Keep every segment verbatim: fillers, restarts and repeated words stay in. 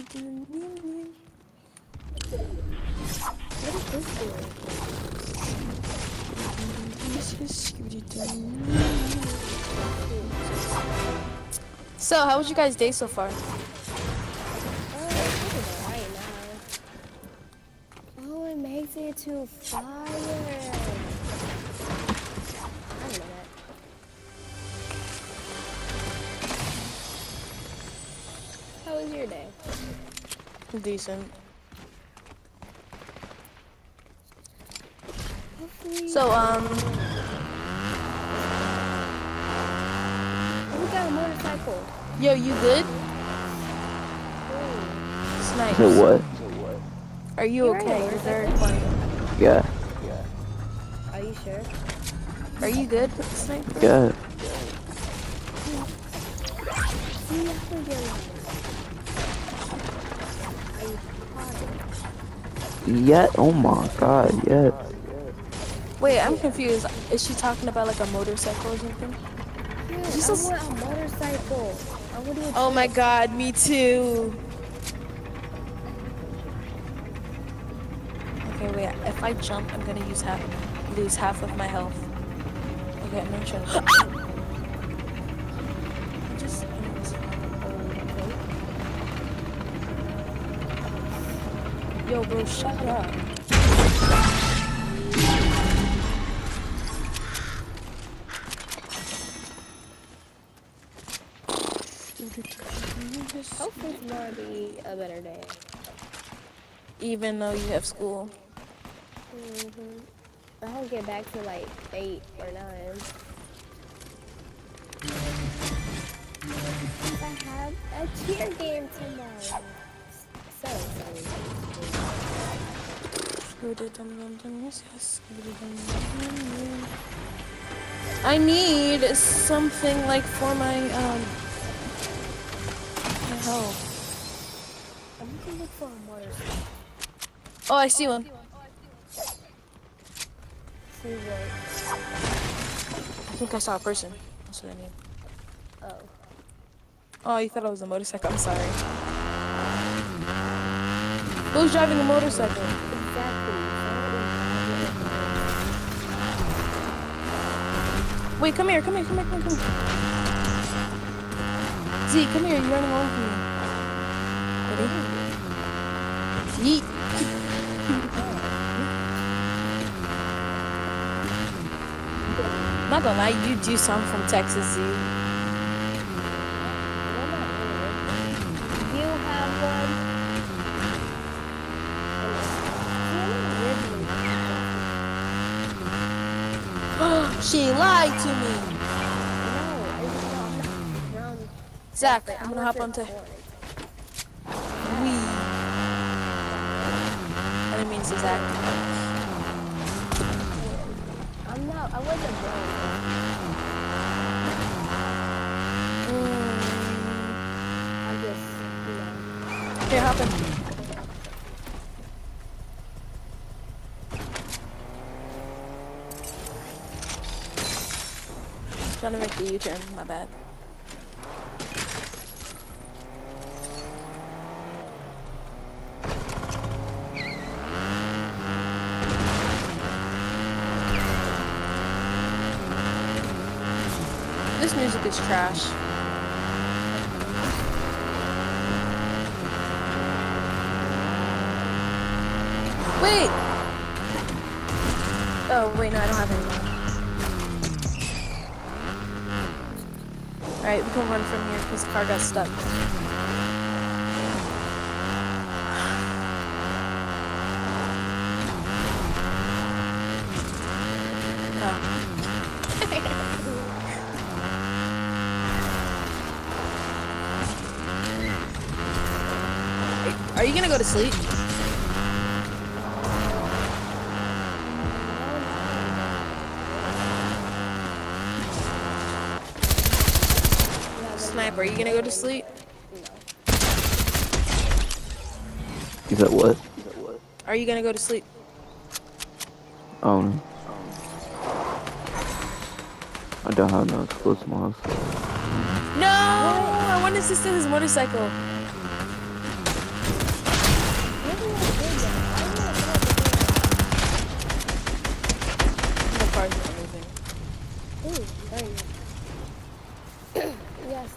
So, how was your guys' day so far? Oh, it makes it to fire. I don't know that. How was your day? Decent. Hopefully. So, um... we got a motorcycle. Yo, you good? Snipes. So what? Are you You're okay? right, You're very quiet. Yeah. Are you sure? Are you good, Sniper? Yeah. See, I think you're lying. Are you positive? Yeah. Oh my God. Yes. Wait, I'm confused. Is she talking about like a motorcycle or something? Yeah, She's I so want a motorcycle. I want to. Oh my God, me too. Okay, wait. If I jump, I'm gonna use half, lose half of my health. Okay, no chance. Just. Yo, bro, shut up. Hopefully tomorrow will be a better day. Even though you have school. Mm-hmm. I don't get back to like eight or nine. I have a cheer game tomorrow. So excited. I need something like for my um my health. I'm gonna look for a motorcycle. Oh, I see one. See what? I think I saw a person. That's what I mean. Oh. Oh, you thought I was a motorcycle? I'm sorry. Who's driving a motorcycle? Exactly. Wait, come here, come here, come here, come here, come here. Z, come here, you're running away from me. Ready? Yeet. Not gonna lie, you do sound from Texas, Z. You have one. She lied to me. No, it's not. Zach, I'm gonna hop onto. We. I didn't mean to say Zach. I'm not. I wasn't wrong. Mm. I just, you know. Here, hop in. Trying to make the U-turn, my bad. This music is trash. Wait! Oh, wait, no, I don't have any more. Alright, we can run from here because the car got stuck. Oh. Are you gonna go to sleep? Sniper, are you gonna go to sleep? Is that what? Are you gonna go to sleep? Um. I don't have no explosive house. No! I wanted to steal his motorcycle.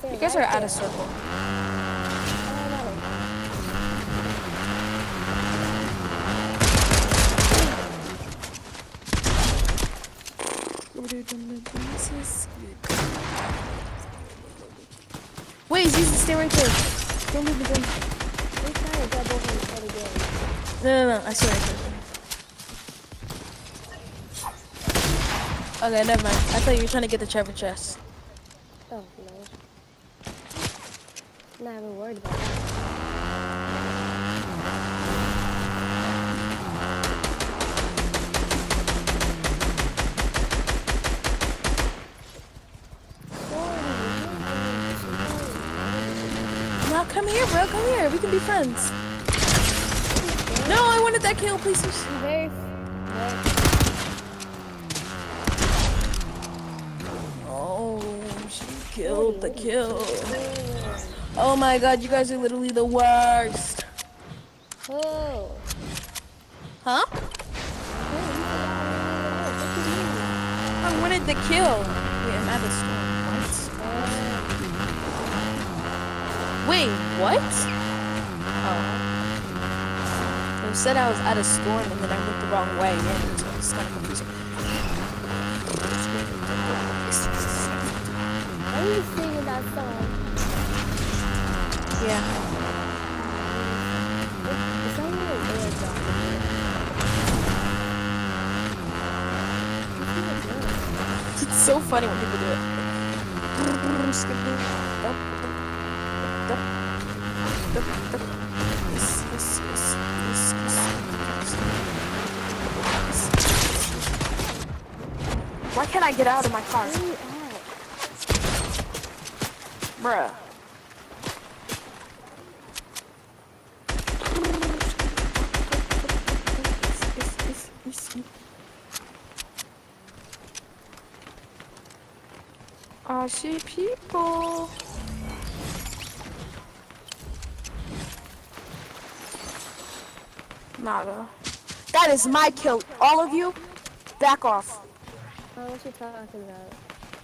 stay You guys right are out there. of circle. Wait, Jesus, stay right there. Don't leave the gun. I'm trying to double him head again. No, no, no, I see right there. Okay, never mind. I thought you were trying to get the treasure chest. Oh, no. I'm not even worried about that. No, come here, bro. Come here. We can be friends. No, I wanted that kill, please. I'm very, very Oh, she killed the kill. Oh my god, you guys are literally the worst. Oh. Huh? I wanted the kill. Wait, I'm out of storm. What? Wait, what? Oh. They said I was out of storm and then I went the wrong way. Yeah, so it's kind of confusing. Are you singing that song? Yeah. It's only an air drop. It's so funny when people do it. Skip it. Up, up, up, up, up. Yes, yes, yes, yes, yes, yes. Why can't I get out of my car? Where are you at? Bruh. I see people. Nada. That is my kill. All of you, back off. Oh, what you talking about?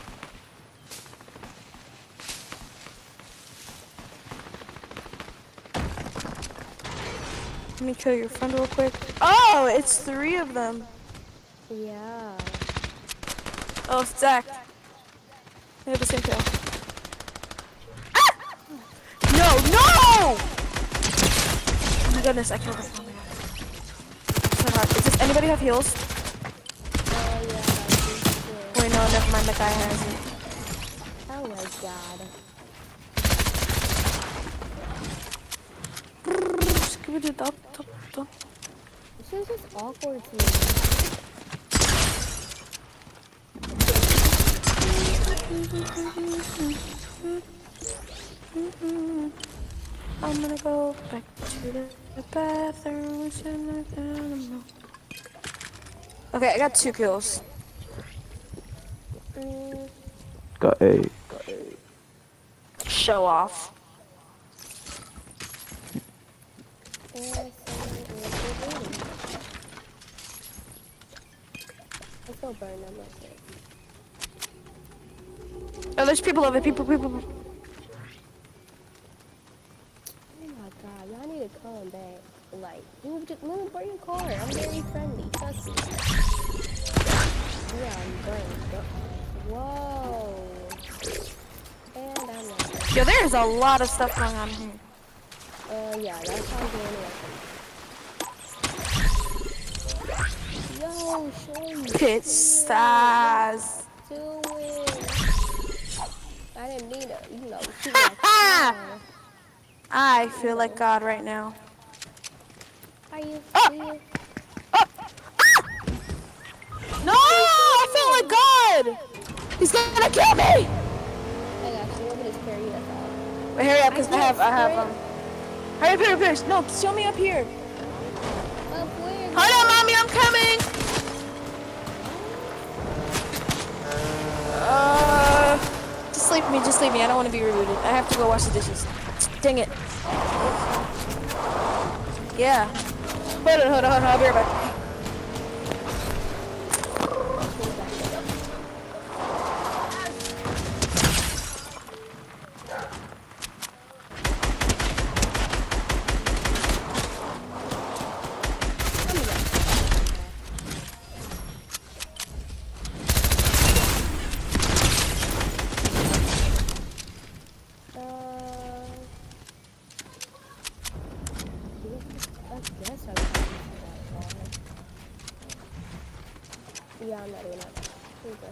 Let me kill your friend real quick. Oh, it's three of them. Yeah. Oh, Zach. They have the same kill. Ah! No, no! Oh my goodness, I killed him. Oh my god. So hard. Does this, anybody have heals? Oh, yeah. I think so. Wait, no, never mind. That guy has it. Oh, my God. This is just awkward to me. I'm gonna go back to the bathroom. Okay, I got two kills. Mm, Got eight. Show off. yeah, so, uh, let's go burn them up there. Oh, there's people over. People, people. people. Oh my god, y'all need to come back. Like, move, to, move, bring your car. I'm very friendly. Trust me. Yeah, I'm burning. Whoa. And I'm not. Yo, there's a lot of stuff going on here. Uh, yeah, that's how I'm doing it. Yo, show me. Pit stars. Do it. I didn't mean to, you know, shoot my car. I feel like God right now. Are you? Oh. Do you? Oh. Ah! No, I feel like God. He's gonna kill me. I got you. Let me just carry you. That's all. Wait, hurry up, cause I, I have, I have, can't um. Hurry up, hurry up, hurry up. No, show me up here. Up where? Hold on, mommy, I'm coming. Uh, just leave me, just leave me. I don't want to be rebooted. I have to go wash the dishes. Dang it. Yeah. Hold on, hold on, hold on. I'll be right back. Yeah, I'm not doing that. Here you go.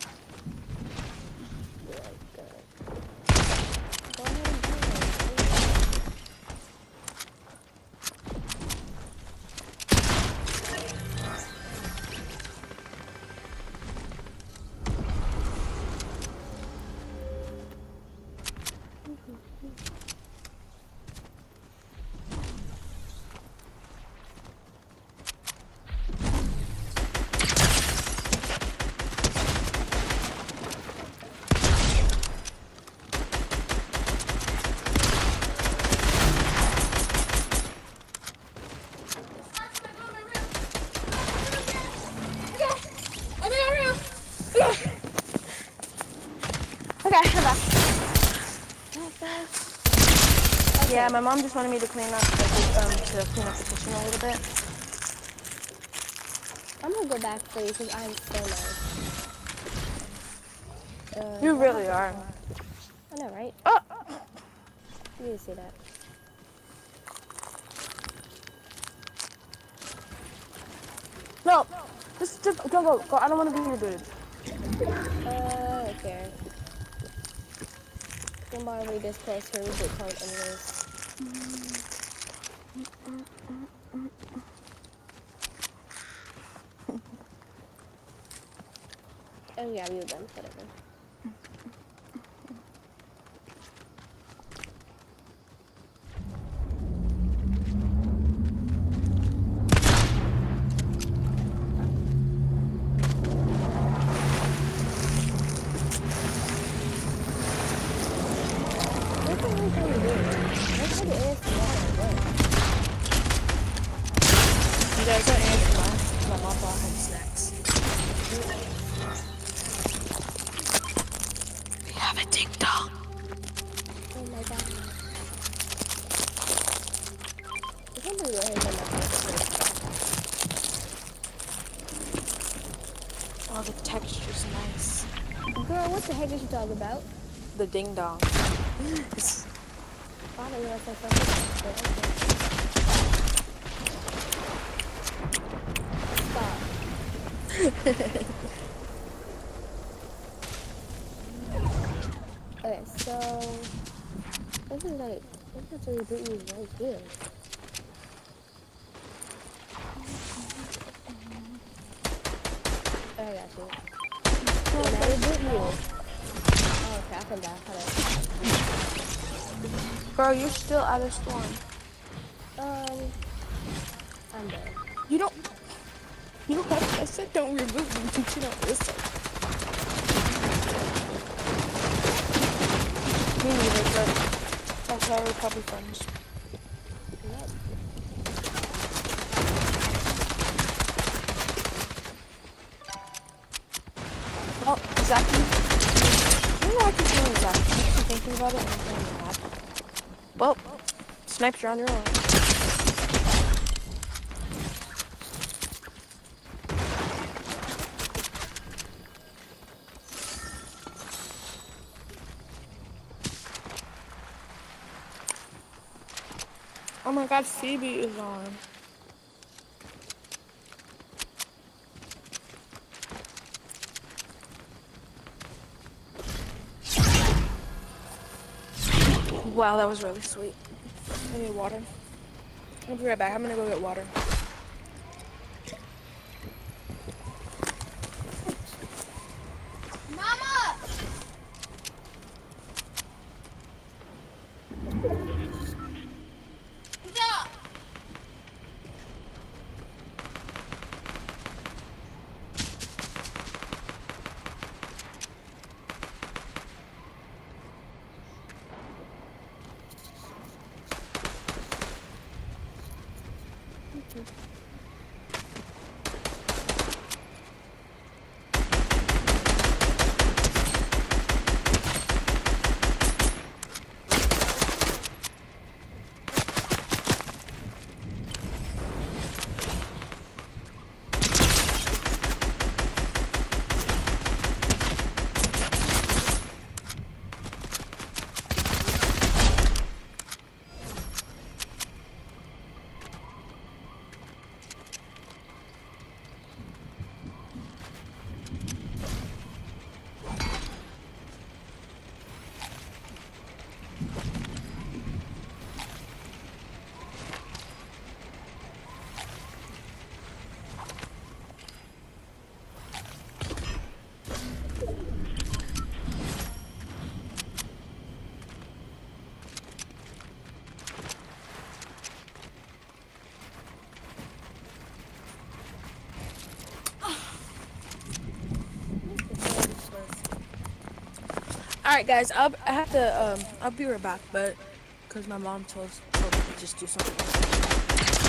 You're like, good. Go ahead and do it. Okay, I'm back. Yeah, my mom just wanted me to clean up, like, um, to clean up the kitchen a little bit. I'm gonna go back for you because I'm so nice. Uh, You what really happened? are. I know, right? Oh! You need to see that. No! Just, just, go, go, go. I don't want to be your dude. Uh, I don't care. I'm already this close to a reboot code anyways. Oh yeah, we were done. Whatever. What the hell are you trying to do? What's all the A S M R? What? You guys got answer my mom bought home snacks. We have a ding dong. Oh my god. I can't believe what happened to Oh, the texture's nice. Girl, what the heck is you talking about? The ding dong. I don't know if I fucking Stop. Okay, so this is like this is really put you right here. I got you. Can I reboot you? Oh, okay, I can back. Hold Girl, you're still out of storm. on. Um, I'm done. You don't. You don't have to. I said don't reboot me, but you don't listen. Me neither, but that's why we're probably friends. Yep. Oh, Zaki. You know I keep doing Zaki. I keep thinking about it and I'm feeling mad. Well, snipes, you're on your own. Oh my god, Phoebe is on. Wow, that was really sweet. I need water. I'll be right back. I'm gonna go get water. right, guys. I'll I have to um I'll be right back, but because my mom told told me to just do something.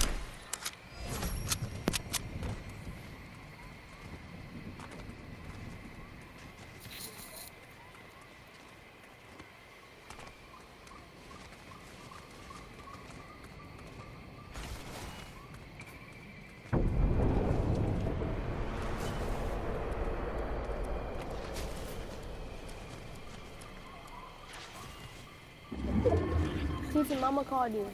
Excuse me, mama called you.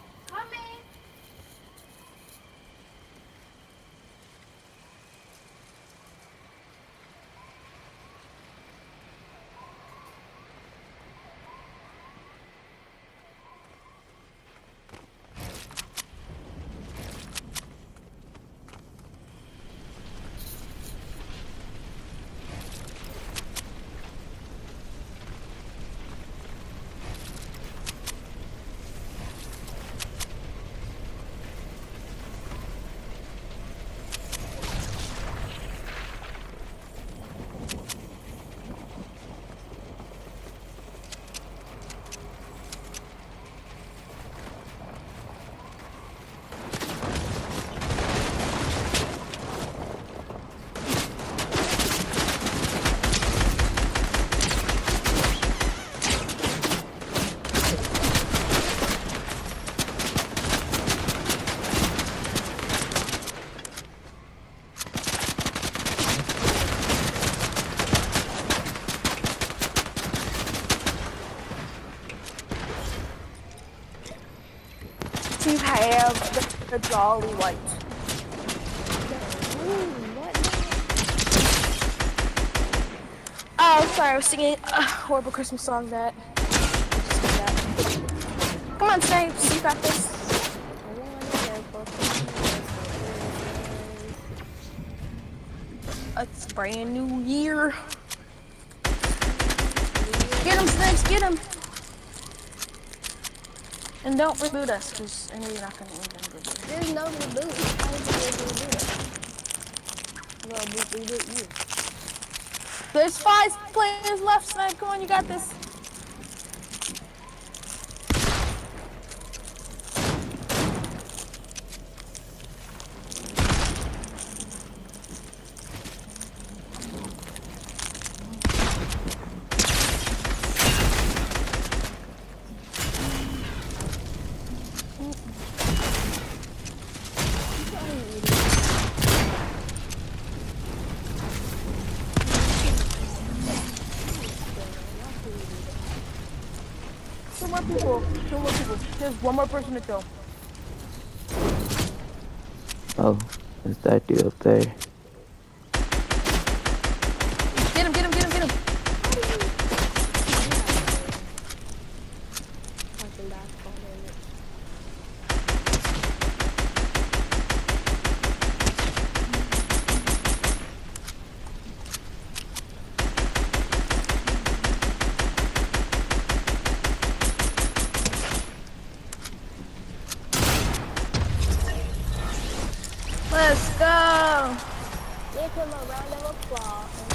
To have the, the Jolly White. Ooh, what? Oh, sorry, I was singing a horrible Christmas song that. Come on, Snipes, you got this. It's a brand new year. Get him, Snipes, get him. And don't reboot us, because I know you're not going to reboot us. There's no reboot. How is it reboot? Well, reboot reboot you. There's five players left, Snipe. Come on, you got this. Two more people. Two more people. There's one more person to kill. Oh, it's that dude up there. Get him, get him, get him, get him. Fucking basketball, man. Let's go. Give him a round of applause.